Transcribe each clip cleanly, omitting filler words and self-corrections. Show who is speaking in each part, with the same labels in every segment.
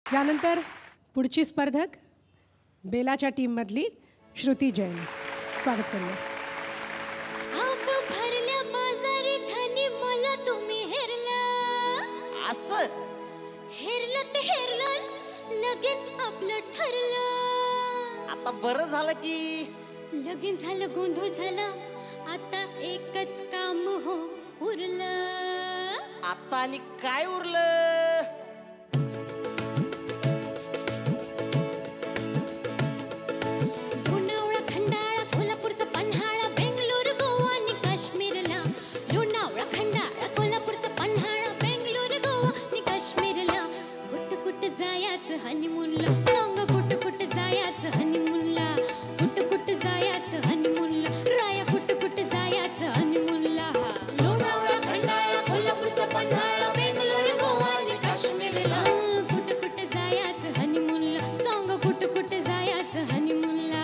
Speaker 1: यानंतर पुढची स्पर्धक बेलाच्या टीममधली श्रुती जैन. स्वागत करूया.
Speaker 2: भरल्या बाजारी धनी मला तुम्ही हेरला.
Speaker 3: असं
Speaker 2: हेरलं ते हेरलं लगीन आपलं ठरलं.
Speaker 3: आता बरं झालं की
Speaker 2: लगीन झालं गोंधळ झाला आता एकच काम हो उरलं.
Speaker 3: आता आणि काय उरलं.
Speaker 2: लोणावळा खंडाळा कोल्हापूरचा पन्हाळा बेंगलोर गोवा आणि काश्मीरला. लोणावळा खंडाळा कोल्हापूरचा पन्हाळा बेंगलोर गोवा आणि काश्मीरला. कुठ कुठ जायाचं हनीमूनला सांग कुठ कुठ जायाचं हनीमूनला. कुठ कुठ जायाचं हनीमूनला राया कुठ कुठ जायाचं हनीमूनला. लोणावळा खंडाळा कोल्हापूरचा पन्हाळा बेंगलोर गोवा आणि काश्मीरला. कुठ कुठ जायाचं हनीमूनला सांग कुठ कुठ जायाचं हनीमूनला.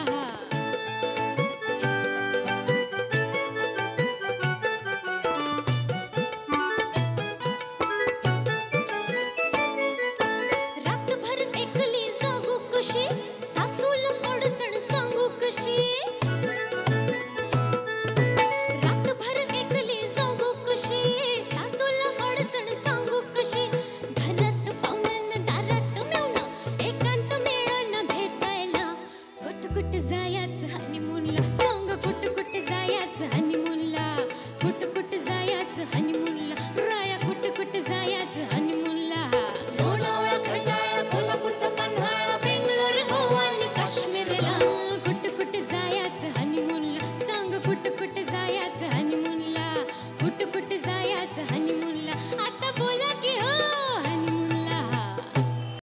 Speaker 2: रातभर एकली जागू कशी